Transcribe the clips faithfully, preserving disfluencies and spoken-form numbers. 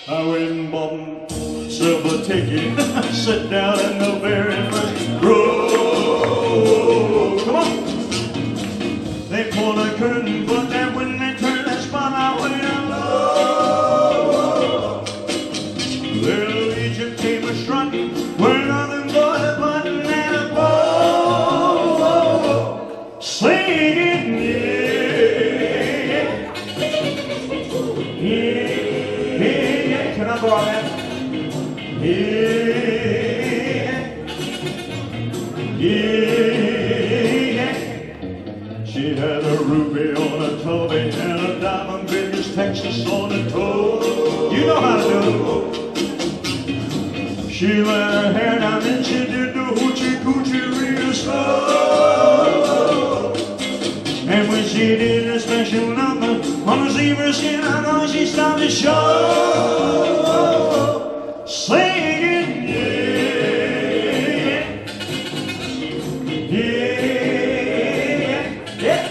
I went and bought myself a ticket. Sit down in the very first row. Come on. They pulled a curtain, but then when they turned that spot, I went down low. Little Egypt came a strutting, we're nothing but a button and a bow, singing, yeah, yeah, yeah. Can I borrow that? Yeah, yeah. She had a ruby on her tummy and a diamond Vegas Texas on her toe. You know how to do it. She let her hair down and she did the hoochie coochie real slow. And when she did a special number on her zebra skin, I know she started to show. Singing, yeah, yeah, yeah,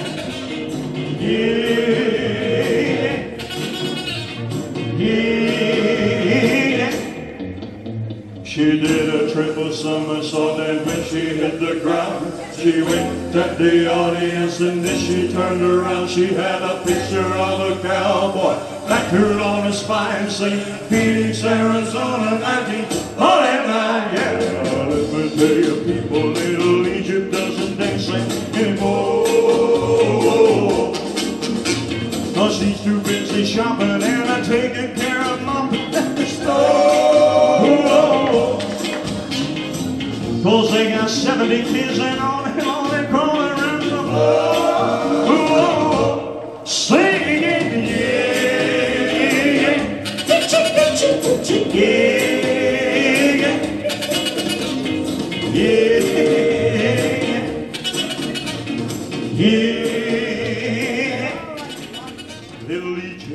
yeah, yeah. She did a triple somersault and when she hit the ground, she winked at the audience and then she turned around. She had a picture of a cowboy tattooed on his spine, saying Phoenix, Arizona, nineteen forty-nine. Yeah, let me tell you, people, little Egypt doesn't dance anymore. Cause she's too busy shopping and taking care of mom at the store. Cause they got seventy kids and on and on and crawling around the floor. Singing, yeah, yeah, yeah, yeah. Little E J.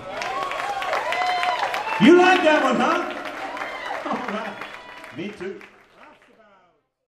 You like that one, huh? All right. Me too.